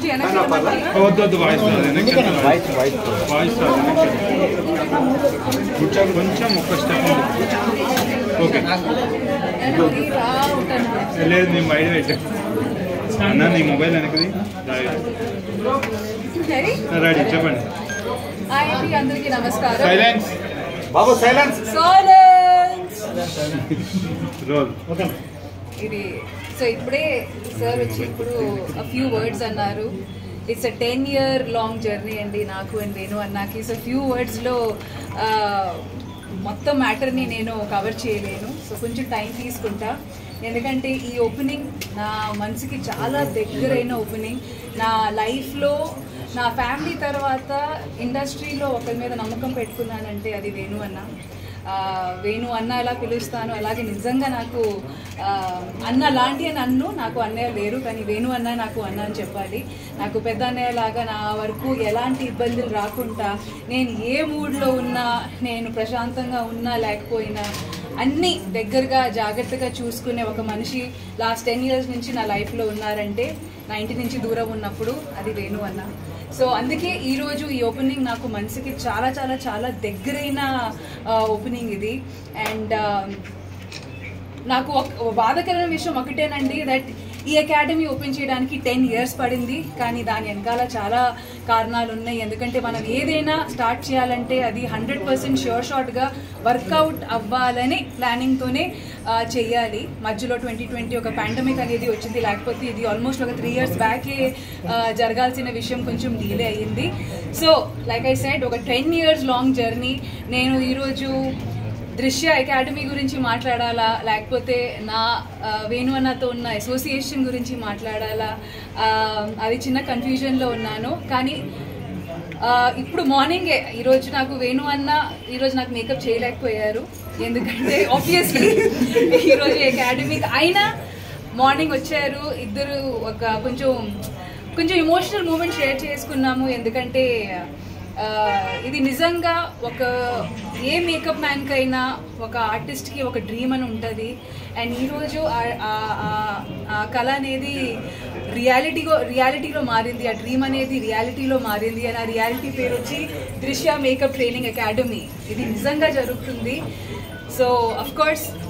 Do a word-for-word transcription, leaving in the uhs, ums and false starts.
కొంచెం వెనక్కి వద్దు వద్దు వాయిస్ వాయిస్ వాయిస్ కొంచెం కొంచెం ఒక స్టెప్ ఓకే లేదు నీ బయట పెట్టా అన్న నీ మొబైల్ వెనకది రెడీ చెప్పండి. అందరికీ నమస్కారం. సైలెన్స్ బాబు సైలెన్స్ సైలెన్స్ రోల్ ఇది సో ఇప్పుడే సార్ వచ్చి ఇప్పుడు a few words అన్నారు. It's a ten year long journey అండి నాకు అండ్ వేణు అన్నాకి. సో ఫ్యూ వర్డ్స్లో మొత్తం మ్యాటర్ని నేను కవర్ చేయలేను. సో కొంచెం టైం తీసుకుంటా, ఎందుకంటే ఈ ఓపెనింగ్ నా మనసుకి చాలా దగ్గరైన ఓపెనింగ్. నా లైఫ్లో నా ఫ్యామిలీ తర్వాత ఇండస్ట్రీలో ఒకరి మీద నమ్మకం పెట్టుకున్నానంటే అది వేణు అన్న. వేణు అన్న ఎలా పిలుస్తాను, అలాగే నిజంగా నాకు అన్న లాంటి అని అన్ను నాకు అన్నయ్య లేరు, కానీ వేణు అన్న నాకు అన్న అని చెప్పాలి. నాకు పెద్ద అన్నయ్య లాగా నా వరకు ఎలాంటి ఇబ్బందులు రాకుండా, నేను ఏ మూడ్లో ఉన్నా, నేను ప్రశాంతంగా ఉన్నా లేకపోయినా అన్నీ దగ్గరగా జాగ్రత్తగా చూసుకునే ఒక మనిషి లాస్ట్ టెన్ ఇయర్స్ నుంచి నా లైఫ్లో ఉన్నారంటే, నా ఇంటి నుంచి దూరం ఉన్నప్పుడు అది వేణు అన్న. సో అందుకే ఈరోజు ఈ ఓపెనింగ్ నాకు మనసుకి చాలా చాలా చాలా దగ్గరైన ఓపెనింగ్ ఇది. అండ్ నాకు ఒక బాధాకరమైన విషయం ఒకటేనండి, దట్ ఈ అకాడమీ ఓపెన్ చేయడానికి టెన్ ఇయర్స్ పడింది, కానీ దాని వెనకాల చాలా కారణాలు ఉన్నాయి. ఎందుకంటే మనం ఏదైనా స్టార్ట్ చేయాలంటే అది హండ్రెడ్ పర్సెంట్ షూర్ షార్ట్గా వర్కౌట్ అవ్వాలని ప్లానింగ్తోనే చెయ్యాలి. మధ్యలో ట్వంటీ ట్వంటీ ఒక పాండమిక్ అనేది వచ్చింది, లేకపోతే ఇది ఆల్మోస్ట్ ఒక త్రీ ఇయర్స్ బ్యాకే జరగాల్సిన విషయం కొంచెం డిలే అయ్యింది. సో లైక్ ఐ సెడ్, ఒక టెన్ ఇయర్స్ లాంగ్ జర్నీ. నేను ఈరోజు దృశ్య అకాడమీ గురించి మాట్లాడాలా, లేకపోతే నా వేణు అన్నతో ఉన్న అసోసియేషన్ గురించి మాట్లాడాలా, అది చిన్న కన్ఫ్యూజన్లో ఉన్నాను. కానీ ఇప్పుడు మార్నింగే ఈరోజు నాకు వేణు అన్న ఈరోజు నాకు మేకప్ చేయలేకపోయారు, ఎందుకంటే ఆబ్వియస్లీ ఈరోజు అకాడమీకి అయినా మార్నింగ్ వచ్చారు ఇద్దరు. ఒక కొంచెం కొంచెం ఎమోషనల్ మూమెంట్ షేర్ చేసుకున్నాము, ఎందుకంటే ఇది నిజంగా ఒక ఏ మేకప్ మ్యాన్కైనా ఒక ఆర్టిస్ట్కి ఒక డ్రీమ్ అని ఉంటుంది. అండ్ ఈరోజు ఆ కళ అనేది రియాలిటీగా రియాలిటీలో మారింది, ఆ డ్రీమ్ అనేది రియాలిటీలో మారింది. అండ్ ఆ రియాలిటీ పేరు వచ్చి దృశ్య మేకప్ ట్రైనింగ్ అకాడమీ. ఇది నిజంగా జరుగుతుంది. So of course